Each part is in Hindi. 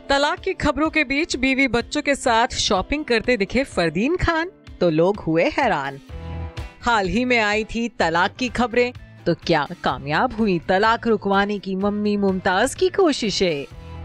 तलाक की खबरों के बीच बीवी बच्चों के साथ शॉपिंग करते दिखे फरदीन खान तो लोग हुए हैरान। हाल ही में आई थी तलाक की खबरें, तो क्या कामयाब हुई तलाक रुकवाने की मम्मी मुमताज की कोशिशें?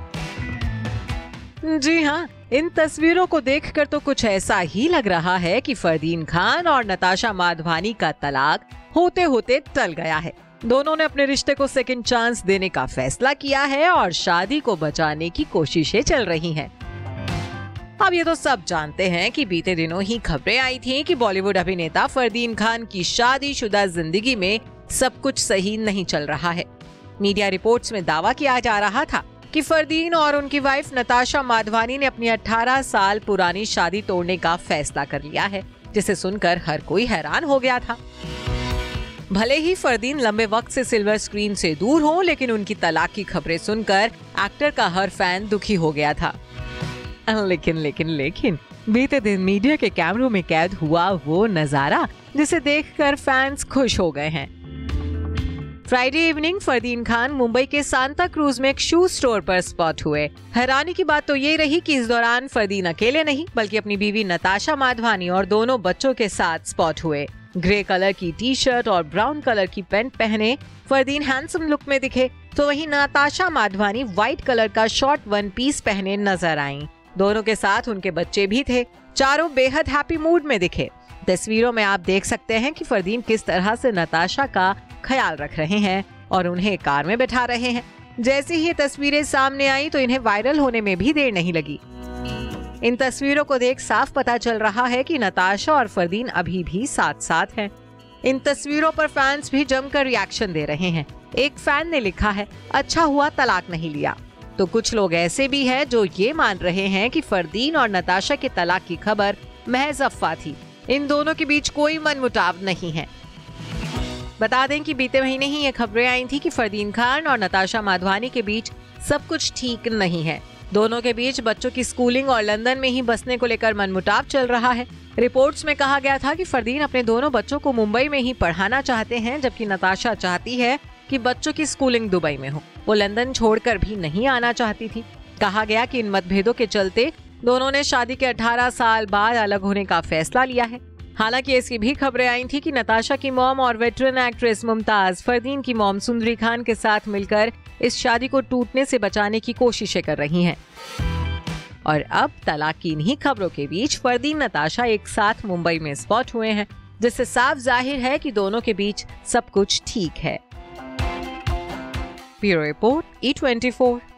जी हाँ, इन तस्वीरों को देखकर तो कुछ ऐसा ही लग रहा है कि फरदीन खान और नताशा माधवानी का तलाक होते होते टल गया है। दोनों ने अपने रिश्ते को सेकंड चांस देने का फैसला किया है और शादी को बचाने की कोशिशें चल रही हैं। अब ये तो सब जानते हैं कि बीते दिनों ही खबरें आई थीं कि बॉलीवुड अभिनेता फरदीन खान की शादीशुदा जिंदगी में सब कुछ सही नहीं चल रहा है। मीडिया रिपोर्ट्स में दावा किया जा रहा था कि फरदीन और उनकी वाइफ नताशा माधवानी ने अपनी 18 साल पुरानी शादी तोड़ने का फैसला कर लिया है, जिसे सुनकर हर कोई हैरान हो गया था। भले ही फरदीन लंबे वक्त से सिल्वर स्क्रीन से दूर हो, लेकिन उनकी तलाक की खबरें सुनकर एक्टर का हर फैन दुखी हो गया था। लेकिन बीते दिन मीडिया के कैमरों में कैद हुआ वो नजारा जिसे देखकर फैंस खुश हो गए हैं। फ्राइडे इवनिंग फरदीन खान मुंबई के सांता क्रूज में एक शू स्टोर पर स्पॉट हुए। हैरानी की बात तो ये रही कि इस दौरान फरदीन अकेले नहीं बल्कि अपनी बीवी नताशा माधवानी और दोनों बच्चों के साथ स्पॉट हुए। ग्रे कलर की टी शर्ट और ब्राउन कलर की पैंट पहने फरदीन हैंडसम लुक में दिखे, तो वहीं नताशा माधवानी व्हाइट कलर का शॉर्ट वन पीस पहने नजर आईं। दोनों के साथ उनके बच्चे भी थे। चारों बेहद हैप्पी मूड में दिखे। तस्वीरों में आप देख सकते हैं कि फरदीन किस तरह से नताशा का ख्याल रख रहे हैं और उन्हें कार में बैठा रहे हैं। जैसे ही ये तस्वीरें सामने आई तो इन्हें वायरल होने में भी देर नहीं लगी। इन तस्वीरों को देख साफ पता चल रहा है कि नताशा और फरदीन अभी भी साथ साथ हैं। इन तस्वीरों पर फैंस भी जमकर रिएक्शन दे रहे हैं। एक फैन ने लिखा है, अच्छा हुआ तलाक नहीं लिया। तो कुछ लोग ऐसे भी हैं जो ये मान रहे हैं कि फरदीन और नताशा के तलाक की खबर महज अफवाह थी। इन दोनों के बीच कोई मनमुटाव नहीं है। बता दें कि बीते महीने ही ये खबरें आई थी कि फरदीन खान और नताशा माधवानी के बीच सब कुछ ठीक नहीं है। दोनों के बीच बच्चों की स्कूलिंग और लंदन में ही बसने को लेकर मनमुटाव चल रहा है। रिपोर्ट्स में कहा गया था कि फरदीन अपने दोनों बच्चों को मुंबई में ही पढ़ाना चाहते हैं, जबकि नताशा चाहती है कि बच्चों की स्कूलिंग दुबई में हो। वो लंदन छोड़कर भी नहीं आना चाहती थी। कहा गया कि इन मतभेदों के चलते दोनों ने शादी के 18 साल बाद अलग होने का फैसला लिया है। हालांकि ऐसी भी खबरें आई थी कि नताशा की मॉम और वेटरन एक्ट्रेस मुमताज फरदीन की मॉम सुंदरी खान के साथ मिलकर इस शादी को टूटने से बचाने की कोशिशें कर रही हैं। और अब तलाक की इन्हीं खबरों के बीच फरदीन नताशा एक साथ मुंबई में स्पॉट हुए हैं, जिससे साफ जाहिर है कि दोनों के बीच सब कुछ ठीक है। Bureau report E24।